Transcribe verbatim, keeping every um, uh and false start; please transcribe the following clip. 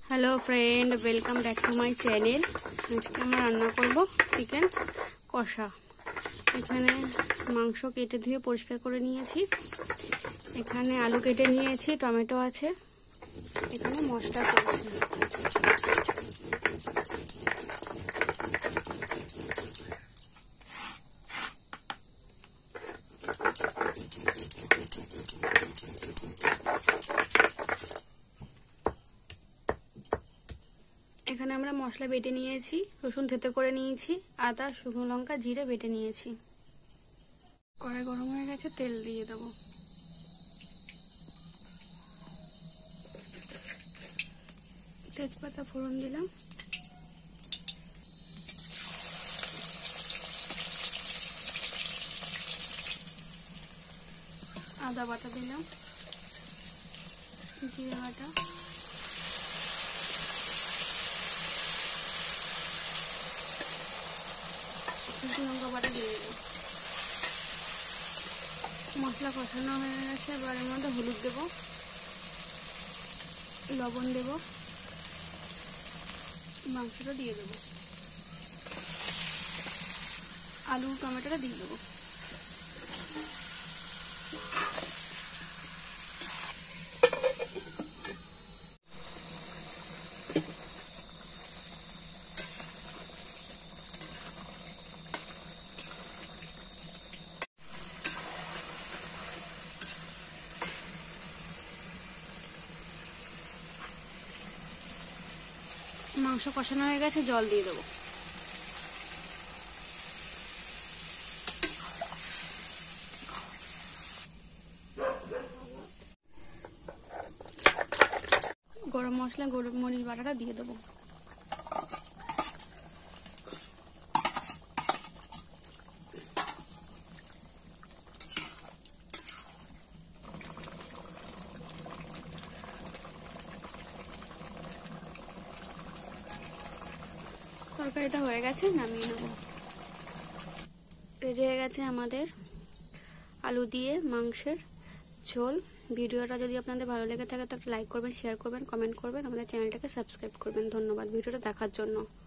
Hello friend, welcome back to my channel. आज के আমরা রান্না করব চিকেন কষা। এখানে মাংস কেটে ধুয়ে পরিষ্কার করে নিয়েছি। এখানে আলু কেটে নিয়েছি, টমেটো আছে। এখানে মশলা করছি। এখানে আমরা মশলা বেটে নিয়েছি, রসুন থেতো করে নিয়েছি, আদা, শুকনো লঙ্কা, জিরে বেটে নিয়েছি। কড়াই গরম হয়ে গেছে, তেল দিয়ে দেবো। তেজপাতা ফোড়ন দিলাম, আদা বাটা দিলাম, জিরে বাটা, লঙ্কা বাটা দিয়ে দেবো। মশলা কষানো হয়ে গেছে, এবার এর মধ্যে হলুদ দেব, লবণ দেব, মাংসটা দিয়ে দেবো, আলু টমেটোটা দিয়ে দেবো। মাংস কষানো হয়ে গেছে, জল দিয়ে দেবো। গরম মশলা, গরম মরিচ বাটাটা দিয়ে দেবো। তরকারিটা হয়ে গেছে, নামিয়ে নেব। রেডি হয়ে গেছে আমাদের আলু দিয়ে মাংসের ঝোল। ভিডিওটা যদি আপনাদের ভালো লেগে থাকে তো একটা লাইক করবেন, শেয়ার করবেন, কমেন্ট করবেন, আমাদের চ্যানেলটাকে সাবস্ক্রাইব করবেন। ধন্যবাদ ভিডিওটা দেখার জন্য।